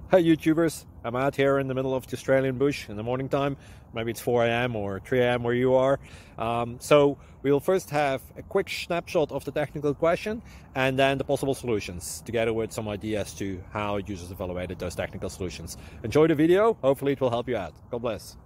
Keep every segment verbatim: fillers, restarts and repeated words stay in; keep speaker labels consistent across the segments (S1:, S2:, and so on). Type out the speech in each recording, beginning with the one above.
S1: Hi YouTubers, I'm out here in the middle of the Australian bush in the morning time. Maybe it's four A M or three A M where you are. Um, so we'll first have a quick snapshot of the technical question and then the possible solutions, together with some ideas to how users evaluated those technical solutions. Enjoy the video, hopefully it will help you out. God bless.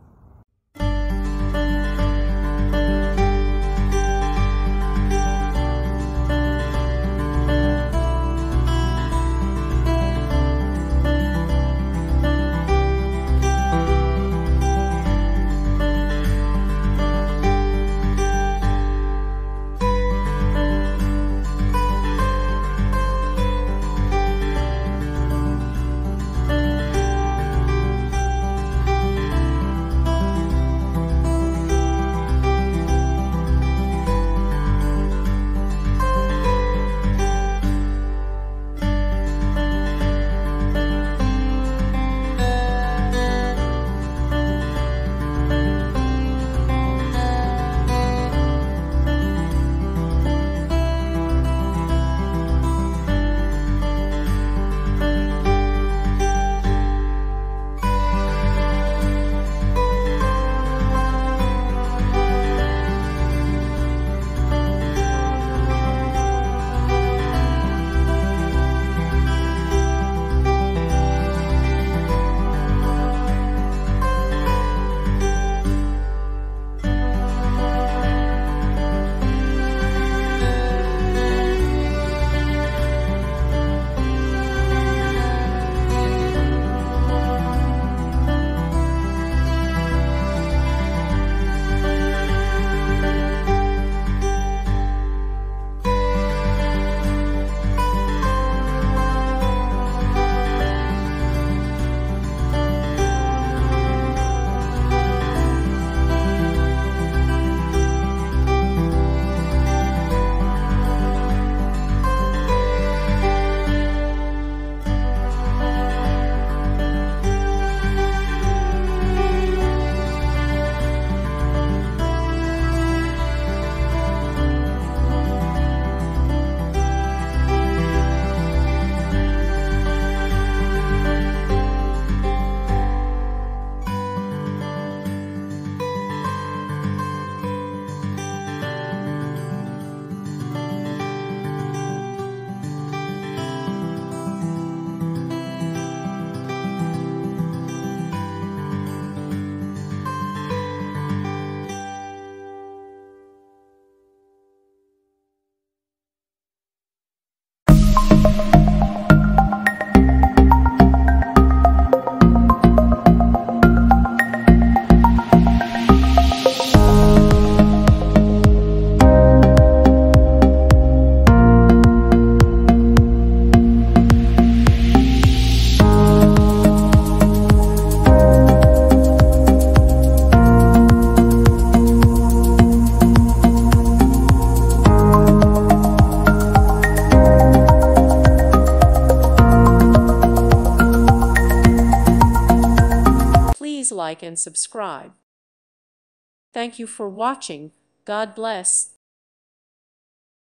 S2: Like and subscribe. Thank you for watching. God bless.